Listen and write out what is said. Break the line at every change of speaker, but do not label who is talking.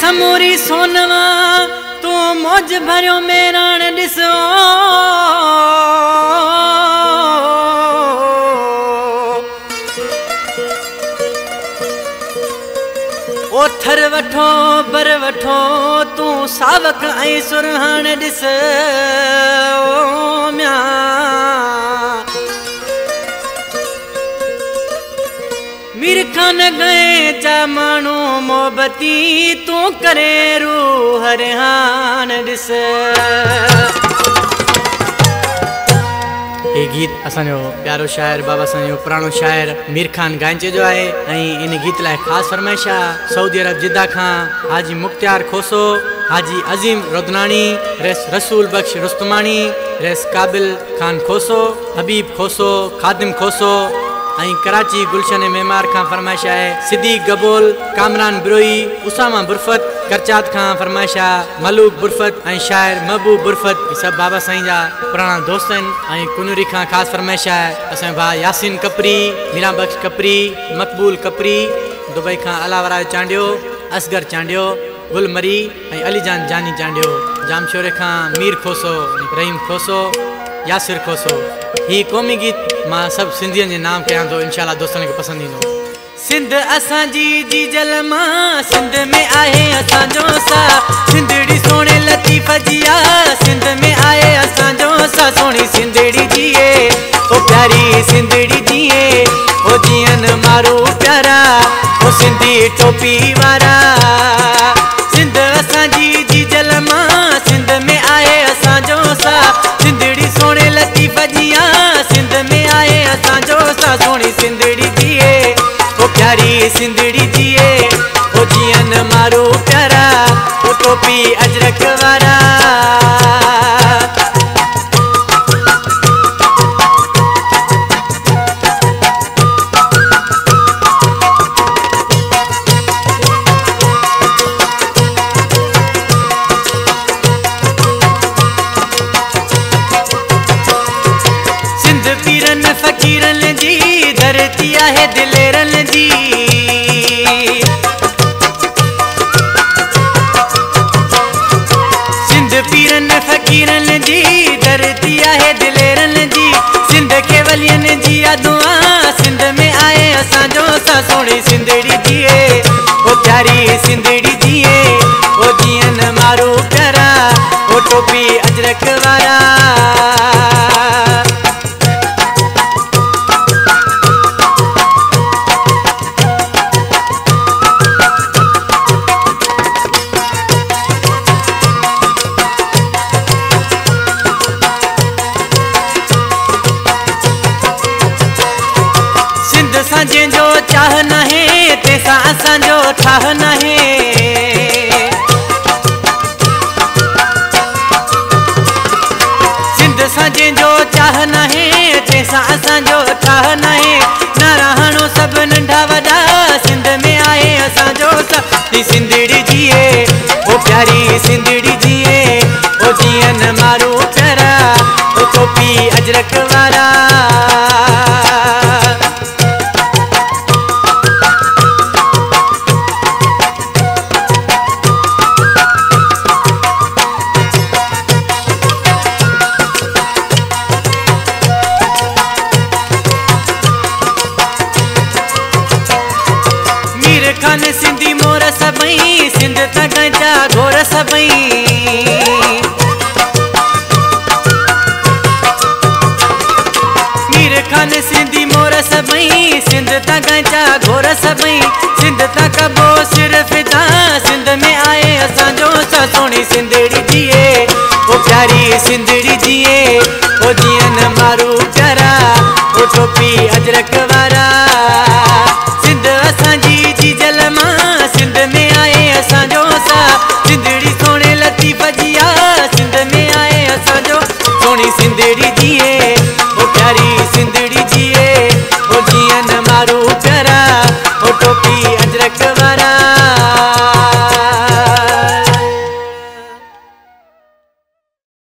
समूरी सोनवा तू मौज भरियो मेराण ॾिसो ओथर वठो बर वठो तू सावक ऐं सुरहान ॾिस ओ म्या मीर खान गए चा मानू मोहबती तू करे रूह रिहान ॾिस। ये गीत असांजो प्यारो शायर बाबा साईं पुराणो शायर मीर खान गांचे जो है। इन गीत लाए खास फरमाइश आहे सऊदी अरब जिद्दा खां हाजी मुख्तियार खोसो, हाजी अजीम रोदनानी, रेस रसूल बख्श रुस्तमानी, रेस काबिल खान खोसो, हबीब खोसो, खादिम खोसो, कराची गुलशन मेमार खां फरमाइश है सिद्दीक गबोल, कामरान बिरोई, उसामा बुरफत, करचात खां फरमाइश आहे मलूक बुरफत ऐं शायर महबूब बुरफत। सब बाबा साईं जा पुराना दोस्त आहिनि। कुनूरी खां ख़ासि फरमाइश आहे असांजो भाउ यासीन कपरी, मीरा बख्श कपरी, मकबूल कपरी, दुबई खां अलावरा चांडियो, असगर चांडियो, गुल मरी ऐं अलीजान जानी चांडियो, जामशोरे खां मीर खोसो, रहीम खोसो, यासिर खोसो। ही क़ौमी गीत मां सब सिंधियन के नाम कयां तो इंशाल्लाह दोस्तन के पसंद ईंदो। सिंध असांजी जी जल मां सिंध में आहे असांजो सा, सिंधड़ी सोने लतीफ़ जिया सिंध में आहे असांजो सा, सोनी सिंधड़ी जिए ओ प्यारी सिंधड़ी जिए ओ जियन मारू प्यारा ओ सिंधी टोपी वारा। सिंध असांजी जी जल मां सिंध में आहे असांजो सा, सिंधड़ी सोने लतीफ़ जिया सिंध में आहे असांजो सा, सोनी सिंधड़ी जिए ओ प्यारी सिंधड़ी जिए ओ जियन मारो प्यारा ओ टोपी अजरक वारा। सिंध पीरन फ़कीरन जी धरती आहे दिलेरन जी, सिंध पीरन फ़कीरन जी धरती आहे दिलेरन जी, सिंध के वलियन जी दुआ सिंध में आए असांजो सा, सोनी सिंधड़ी जिए ओ प्यारी सिंधड़ी जिए ओ जियन मारो प्यारा ओ टोपी अजरक वारा। जंहिंजो चाह नाहे तंहिंसां असांजो ठाह नाहे, सिंध सां जंहिंजो चाह नाहे तंहिंसां असांजो ठाह नाहे, नारा हणो सभु नंढा वॾा सिंध में आहे असांजो सा, सिंधड़ी जिए ओ प्यारी सिंधड़ी जिए ओ जियन मारो प्यारा ओ टोपी अजरक वारा। खान सिंधी मोर सबई सिंध तगजा घोर सबई, मीर खान सिंधी मोर सबई सिंध तगजा घोर सबई, सिंध तक बो सिर्फ ता सिंध में आए असांजो सा, सोनी सिंधड़ी जिए ओ प्यारी सिंधड़ी जिए ओ जियन मारू प्यारा ओ टोपी अजरक वारा। सिंध असांजी जी जल मां सिंध में आए असांजो सा, सिंधड़ी सोने लतीफ़ जिया सिंध में आए असांजो, सोनी सिंधड़ी